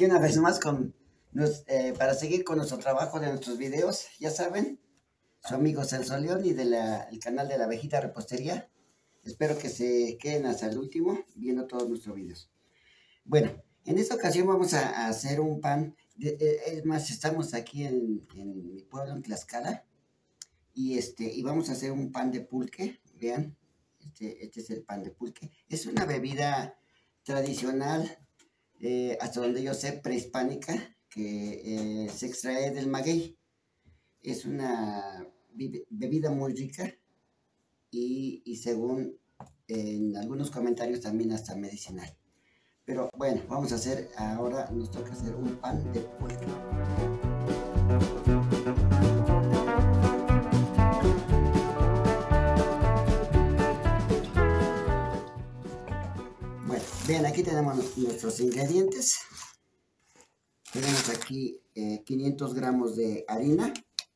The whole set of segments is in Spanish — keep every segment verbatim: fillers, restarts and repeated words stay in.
aquí una vez más con nos, eh, para seguir con nuestro trabajo de nuestros videos, ya saben, su amigo Celso León y del canal de la Abejita Repostería. Espero que se queden hasta el último viendo todos nuestros videos. Bueno, en esta ocasión vamos a, a hacer un pan, de, eh, es más, estamos aquí en, en mi pueblo, en Tlaxcala, y, este, y vamos a hacer un pan de pulque, vean, este, este es el pan de pulque. Es una bebida tradicional, eh, hasta donde yo sé, prehispánica, que eh, se extrae del maguey. Es una bebida muy rica y, y según en algunos comentarios también hasta medicinal. Pero bueno, vamos a hacer, ahora nos toca hacer un pan de pulque. Bueno, vean, aquí tenemos nuestros ingredientes. Tenemos aquí eh, quinientos gramos de harina.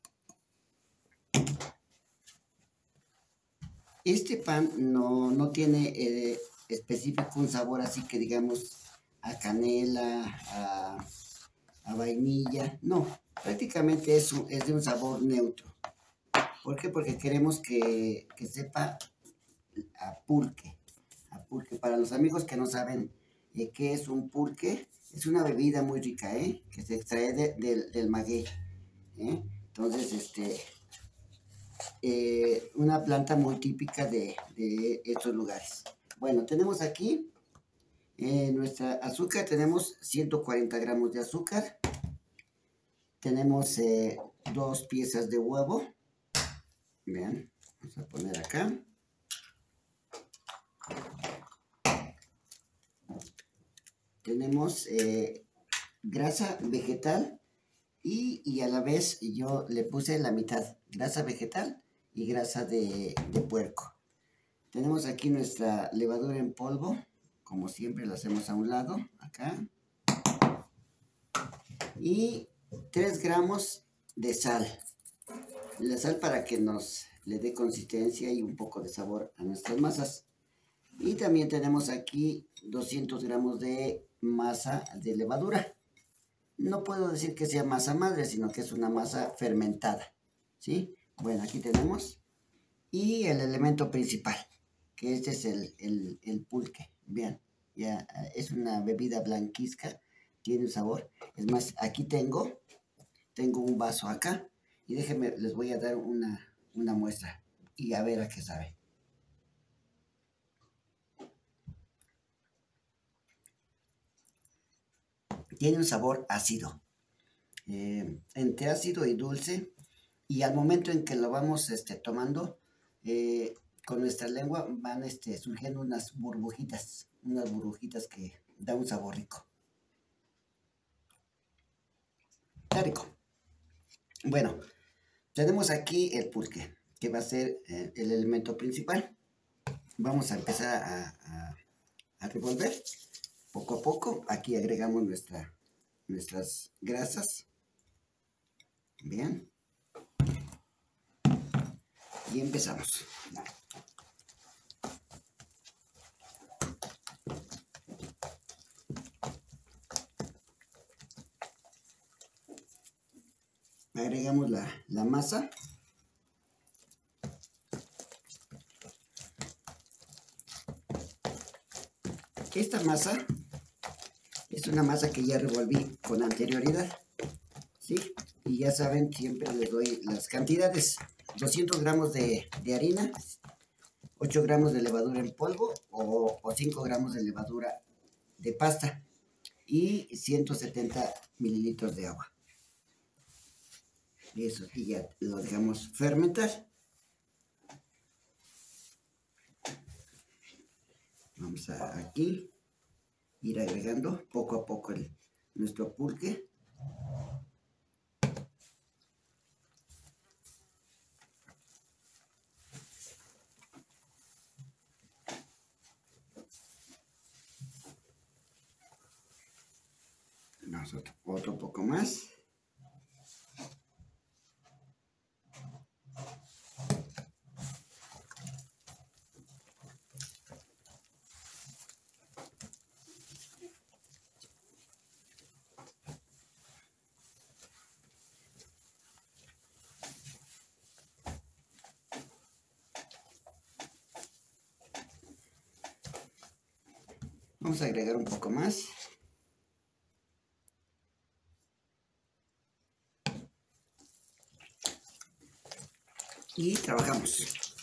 Este pan no, no tiene eh, específico un sabor así que digamos a canela, a, a vainilla. No, prácticamente es, un, es de un sabor neutro. ¿Por qué? Porque queremos que, que sepa a pulque. A pulque. Para los amigos que no saben eh, qué es un pulque, es una bebida muy rica, ¿eh? Que se extrae de, de, del maguey. ¿eh? Entonces, este... Eh, una planta muy típica de, de estos lugares. Bueno, tenemos aquí eh, nuestra azúcar, tenemos ciento cuarenta gramos de azúcar, tenemos eh, dos piezas de huevo, vean, vamos a poner acá, tenemos eh, grasa vegetal y, y a la vez yo le puse la mitad, grasa vegetal y grasa de, de puerco. Tenemos aquí nuestra levadura en polvo, como siempre la hacemos a un lado, acá. Y tres gramos de sal. La sal para que nos le dé consistencia y un poco de sabor a nuestras masas. Y también tenemos aquí doscientos gramos de masa de levadura. No puedo decir que sea masa madre, sino que es una masa fermentada, ¿sí? Bueno, aquí tenemos. Y el elemento principal, que este es el, el, el pulque. Vean, ya es una bebida blanquizca, tiene un sabor. Es más, aquí tengo, tengo un vaso acá, y déjenme, les voy a dar una, una muestra, y a ver a qué sabe. Tiene un sabor ácido, eh, entre ácido y dulce, y al momento en que lo vamos este, tomando, eh, con nuestra lengua van este, surgiendo unas burbujitas, unas burbujitas que da un sabor rico. Está rico. Bueno, tenemos aquí el pulque, que va a ser eh, el elemento principal. Vamos a empezar a, a, a revolver poco a poco. Aquí agregamos nuestra, nuestras grasas. Bien. Y empezamos. Agregamos la, la masa. Esta masa es una masa que ya revolví con anterioridad, ¿sí? Y ya saben, siempre les doy las cantidades. doscientos gramos de, de harina, ocho gramos de levadura en polvo o, o cinco gramos de levadura de pasta y ciento setenta mililitros de agua. Y eso aquí ya lo dejamos fermentar. Vamos a aquí ir agregando poco a poco el, nuestro pulque. Vamos otro, otro poco más. Vamos a agregar un poco más. Y trabajamos.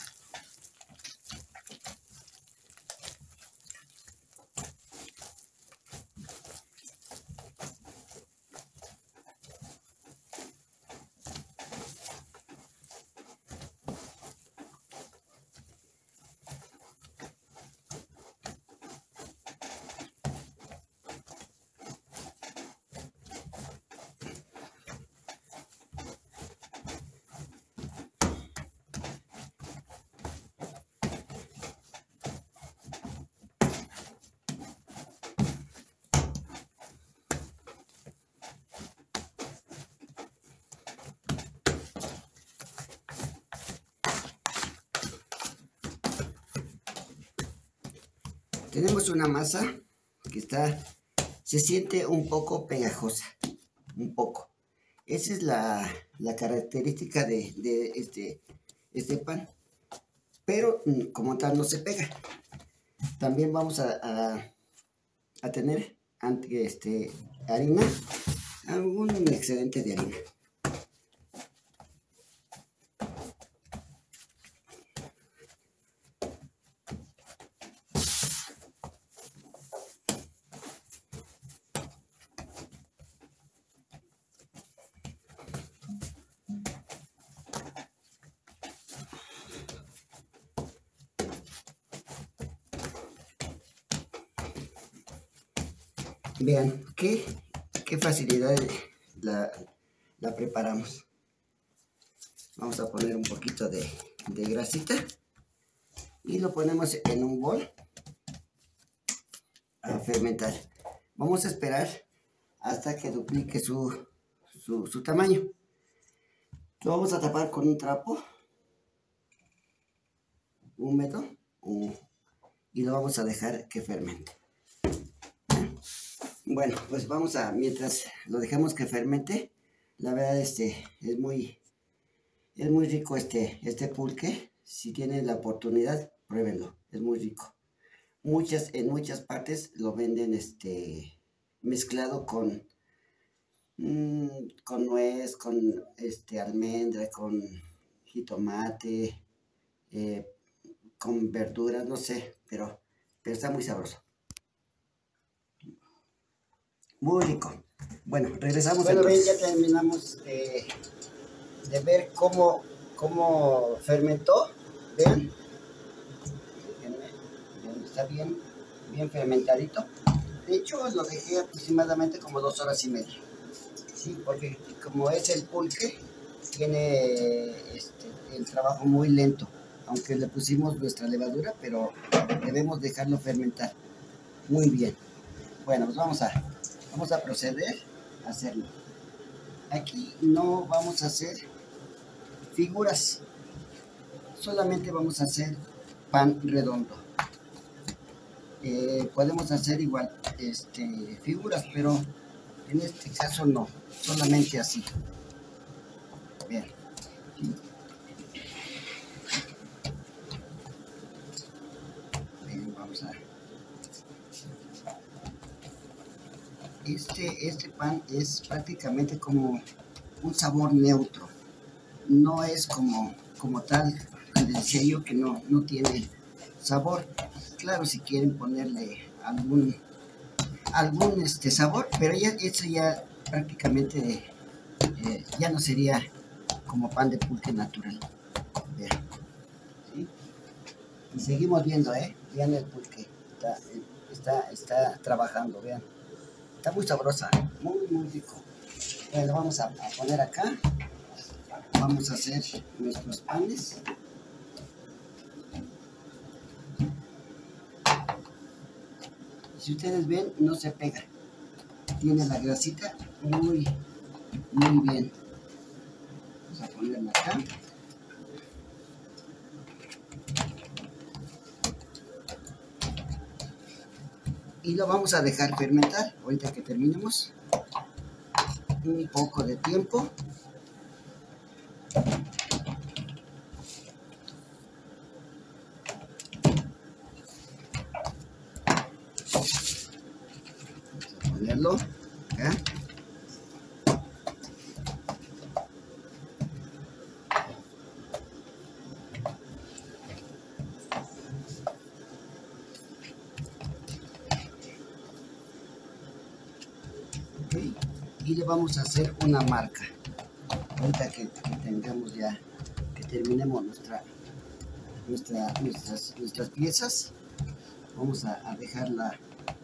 Tenemos una masa que está, se siente un poco pegajosa, un poco. Esa es la, la característica de, de este, este pan, pero como tal no se pega. También vamos a, a, a tener ante, este, harina, algún excedente de harina. Vean qué, qué facilidad la, la preparamos. Vamos a poner un poquito de, de grasita y lo ponemos en un bol a fermentar. Vamos a esperar hasta que duplique su, su, su tamaño. Lo vamos a tapar con un trapo húmedo y lo vamos a dejar que fermente. Bueno, pues vamos a, mientras lo dejamos que fermente, la verdad este es muy, es muy rico este, este pulque. Si tienen la oportunidad, pruébenlo, es muy rico. Muchas, en muchas partes lo venden este, mezclado con, mmm, con nuez, con este, almendra, con jitomate, eh, con verduras, no sé, pero, pero está muy sabroso. Muy rico. Bueno, regresamos. Bueno, ven, ya terminamos de, de ver cómo, cómo fermentó. Vean. Está bien, bien fermentadito. De hecho, lo dejé aproximadamente como dos horas y media. Sí, porque como es el pulque, tiene este, el trabajo muy lento. Aunque le pusimos nuestra levadura, pero debemos dejarlo fermentar muy bien. Bueno, pues vamos a... Vamos a proceder a hacerlo. Aquí no vamos a hacer figuras, solamente vamos a hacer pan redondo. Eh, podemos hacer igual este, figuras, pero en este caso no, solamente así. Bien. Bien, vamos a... Este, este pan es prácticamente como un sabor neutro, no es como, como tal, les decía yo que no, no tiene sabor. Claro, si quieren ponerle algún, algún este sabor, pero ya, eso ya prácticamente eh, ya no sería como pan de pulque natural. Vean, ¿sí? Y seguimos viendo, ¿eh? Vean el pulque, está, está, está trabajando, vean. Está muy sabrosa, muy, muy rico. Bueno, vamos a, a poner acá. Vamos a hacer nuestros panes. Si ustedes ven, no se pega. Tiene la grasita muy, muy bien. Vamos a ponerla acá. Y lo vamos a dejar fermentar. Ahorita que terminemos. Un poco de tiempo. ponerlo acá. Okay. Y le vamos a hacer una marca. Ahorita que, que tengamos ya, que terminemos nuestra, nuestra, nuestras, nuestras piezas, vamos a, a dejarla.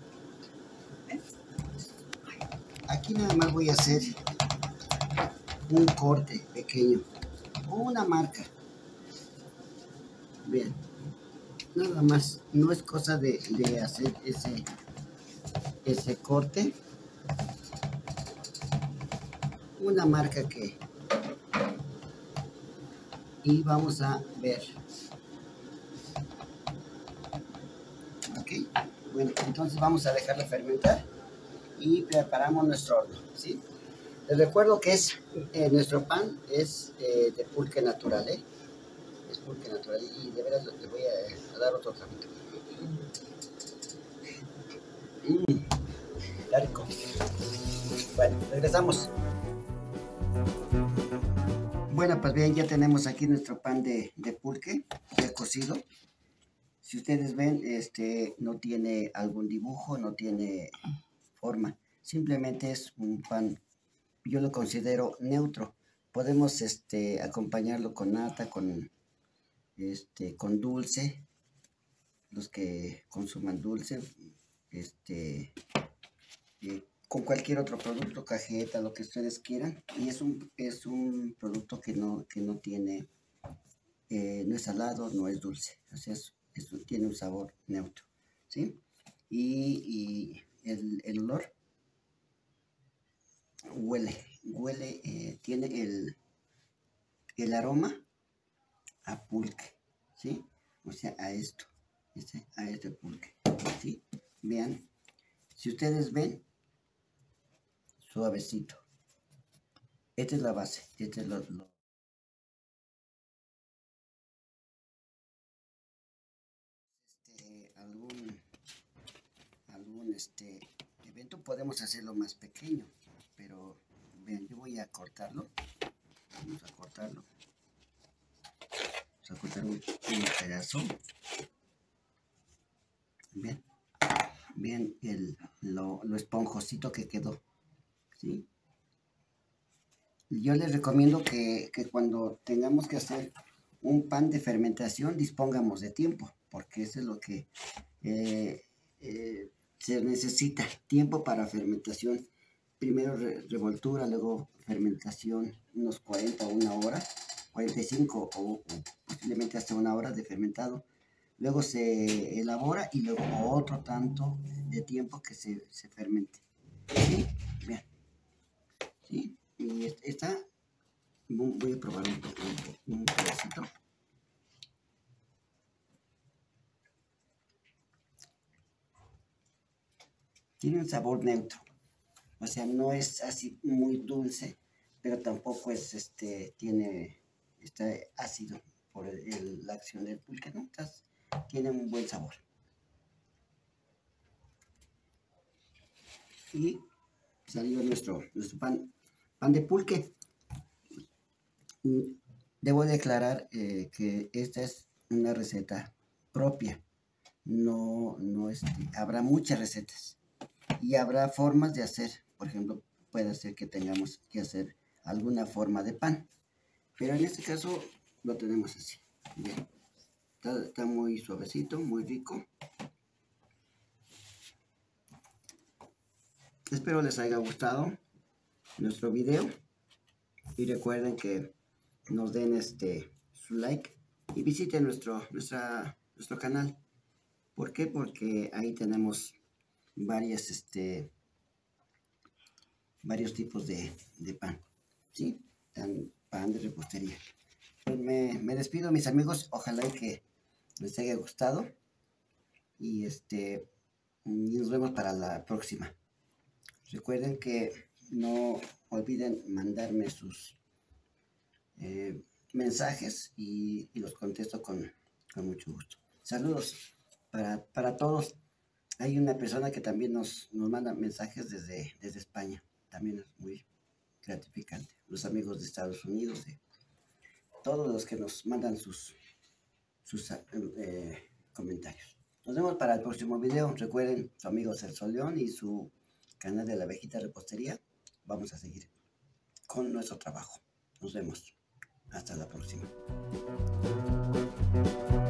Aquí nada más voy a hacer un corte pequeño o una marca. Bien, nada más, no es cosa de, de hacer ese, ese corte. Una marca que, y vamos a ver. Ok, bueno, entonces vamos a dejarla fermentar y preparamos nuestro horno, ¿sí? Les recuerdo que es eh, nuestro pan es eh, de pulque natural, ¿eh? Es pulque natural y de veras les voy a, a dar otro trapito. Mmm, está rico. Bueno, regresamos. Bueno, pues bien, ya tenemos aquí nuestro pan de, de pulque ya cocido. Si ustedes ven, este no tiene algún dibujo, no tiene forma. Simplemente es un pan, yo lo considero neutro. Podemos este, acompañarlo con nata, con, este, con dulce, los que consuman dulce, este, eh, con cualquier otro producto, cajeta, lo que ustedes quieran. Y es un, es un producto que no, que no tiene, eh, no es salado, no es dulce. O sea, es, es, tiene un sabor neutro, ¿sí? Y, y el, el olor huele, huele, eh, tiene el, el aroma a pulque, ¿sí? O sea, a esto, este, a este pulque, ¿sí? Vean, si ustedes ven, suavecito. Esta es la base, este es lo, lo este, algún, algún este evento podemos hacerlo más pequeño, pero vean, yo voy a cortarlo, vamos a cortarlo, vamos a cortar un, un pedazo, bien, bien el, lo, lo esponjosito que quedó, ¿sí? Yo les recomiendo que, que cuando tengamos que hacer un pan de fermentación dispongamos de tiempo, porque eso es lo que eh, eh, se necesita, tiempo para fermentación. Primero re revoltura, luego fermentación, unos cuarenta o una hora, cuarenta y cinco o, o posiblemente hasta una hora de fermentado. Luego se elabora y luego otro tanto de tiempo que se, se fermente. ¿Sí? Bien. ¿Sí? Y está, voy a probar un, un, un pedacito. Tiene un sabor neutro, o sea, no es así muy dulce, pero tampoco es, este, tiene, está ácido por el, el, la acción del pulque, ¿no? Entonces, tiene un buen sabor. Y salió nuestro, nuestro pan, pan de pulque. Debo declarar eh, que esta es una receta propia. No, no, este, habrá muchas recetas y habrá formas de hacer. Por ejemplo, puede ser que tengamos que hacer alguna forma de pan, pero en este caso lo tenemos así. Bien. Está, está muy suavecito, muy rico. Espero les haya gustado nuestro video y recuerden que nos den este su like y visiten nuestro, nuestra, nuestro canal. ¿Por qué? Porque ahí tenemos varias, este, varios tipos de, de pan, ¿sí? Tan, pan de repostería. Pues me, me despido, mis amigos. Ojalá que les haya gustado. Y este, y nos vemos para la próxima. Recuerden que no olviden mandarme sus eh, mensajes y, y los contesto con, con mucho gusto. Saludos para, para todos. Hay una persona que también nos, nos manda mensajes desde, desde España. También es muy gratificante. Los amigos de Estados Unidos, de todos los que nos mandan sus, sus eh, comentarios. Nos vemos para el próximo video. Recuerden, su amigo Celso León y su canal de la Abejita Repostería. Vamos a seguir con nuestro trabajo. Nos vemos. Hasta la próxima.